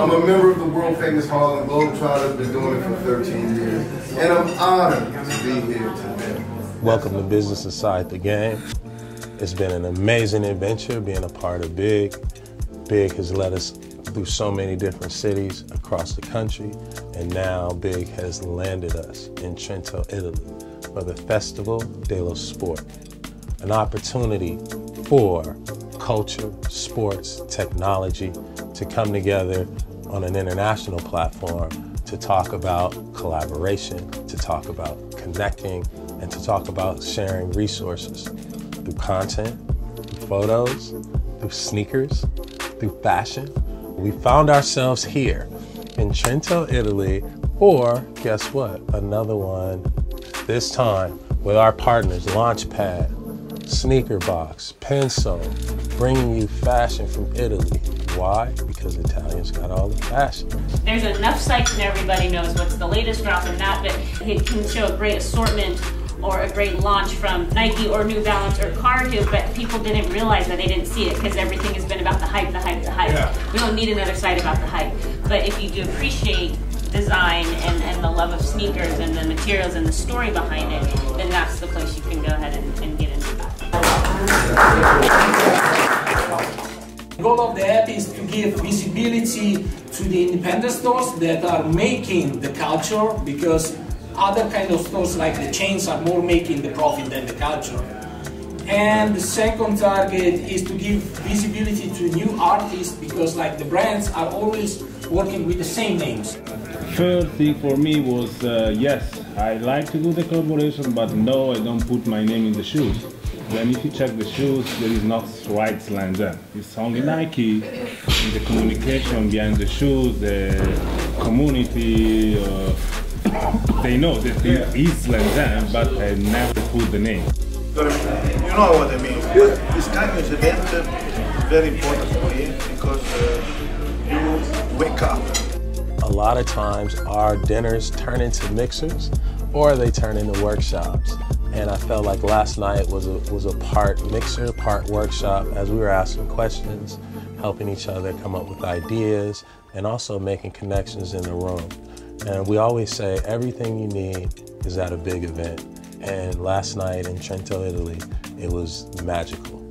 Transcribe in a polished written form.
I'm a member of the world famous Harlem Globetrotters, been doing it for 13 years, and I'm honored to be here today. Welcome to Business Inside the Game. It's been an amazing adventure being a part of B.I.G. B.I.G has led us through so many different cities across the country, and now B.I.G has landed us in Trento, Italy for the Festival dello Sport, an opportunity for culture, sports, technology to come together on an international platform to talk about collaboration, to talk about connecting, and to talk about sharing resources through content, through photos, through sneakers, through fashion. We found ourselves here in Trento, Italy for, guess what, another one, this time with our partners, Launchpad, Sneaker Box, Penso, bringing you fashion from Italy. Why? Because Italians got all the fashion. There's enough sites and everybody knows what's the latest drop and that, but it can show a great assortment or a great launch from Nike or New Balance or Cargo, but people didn't realize that they didn't see it because everything has been about the hype, the hype, the hype. Yeah. We don't need another site about the hype. But if you do appreciate design and the love of sneakers and the materials and the story behind it, then that's the place you can go ahead and get into that. The goal of the app is to give visibility to the independent stores that are making the culture, because other kind of stores like the chains are more making the profit than the culture. And the second target is to give visibility to new artists, because like the brands are always working with the same names. First thing for me was, yes, I like to do the collaboration, but no, I don't put my name in the shoes. Then if you check the shoes, there is not right Slam Jam. It's only Nike. In the communication behind the shoes, the community, they know that it is Slam Jam, but I never put the name. You know what I mean. This kind of event is very important for me because you wake up. A lot of times our dinners turn into mixers or they turn into workshops. And I felt like last night was a part mixer, part workshop, as we were asking questions, helping each other come up with ideas, and also making connections in the room. And we always say everything you need is at a big event. And last night in Trento, Italy, it was magical.